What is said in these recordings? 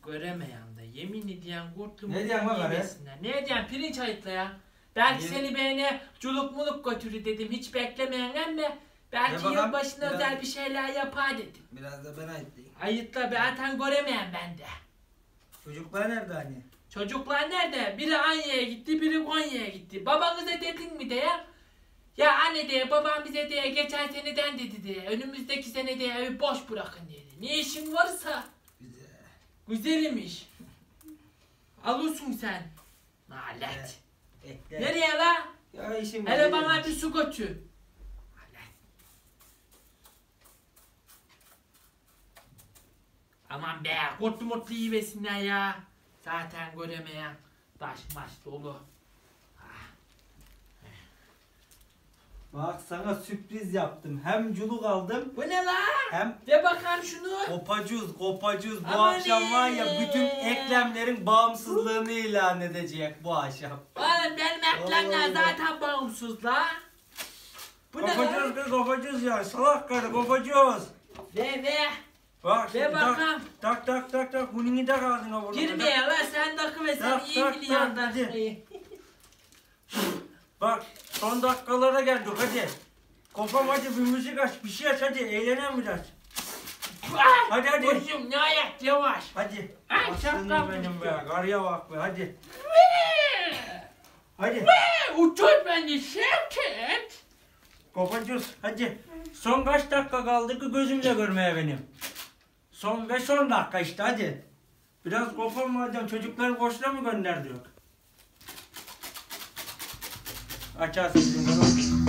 göremeyen de yemin ediyen kurtlum. Ne diyen bak araya? Ne diyen pirinç ayıtla ya. Belki seni beğene culuk muluk götürü dedim hiç beklemeyen ama belki yılbaşına özel bir şeyler yapar dedim. Biraz da ben ayıtlayayım. Ayıtla zaten göremeyen bende. Çocuklar nerede hani? Çocuklar nerede? Biri Anya'ya gitti, biri Konya'ya gitti. Babanıza dedin mi de ya? Ya anne de babam bize de geçen seneden dedi de önümüzdeki sene de evi boş bırakın dedi. Ne işin varsa. Güzel. Güzelmiş. Alıyorsun sen. Nalet. Ekle. Nereye la? Ya işim var. Hele bana bir su götür. Aman be, kurtlu mutlu yiyesinler ya. Zaten göremeyen taş maç dolu. Bak sana sürpriz yaptım. Hem culuk aldım. Bu ne la? Hem Ve bakalım şunu. kopacuz. Bu Aman akşam var ya bütün eklemlerin bağımsızlığını ilan edecek bu akşam. Oğlum benim eklemler zaten bağımsız la. Bu ne la? Kopacuz ya. Salak karı kopacuz. Ve. Bak Ve bakalım. Tak. Bunun da ağzına vurdum. Girmeye la sen takı ve sen Tak, iyi tak, biliyorsun tak, hadi. takmayı. Bak son dakikalara geldik hadi. Kopam hadi bir müzik aç bir şey aç hadi eğlenelim biraz. Hadi. Koşum ne ayak yavaş. Hadi. Ay, Aslanım şapkam benim düştü. be. Karıya bak be hadi. Hadi. Uçur beni Şevket. Kopacağız hadi. Son kaç dakika kaldı ki gözümle görmeye benim. Son 5-10 dakika işte hadi. Biraz kopam madem çocukları boşuna mı gönderdik? Açarsın şimdi.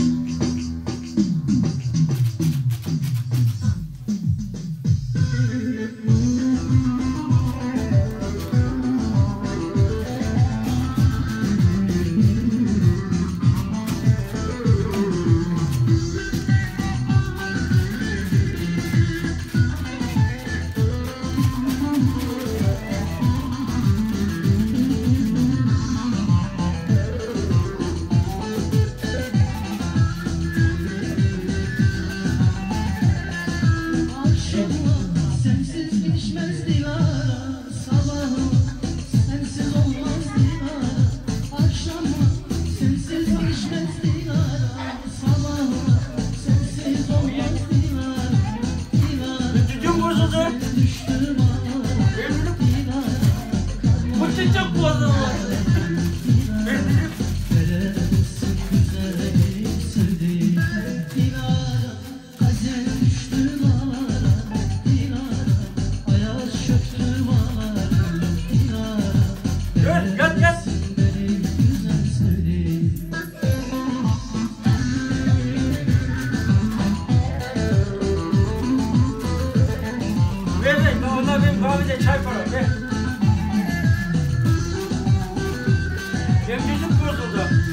Kahvede çay para be. Benim yüzüm bozuldu.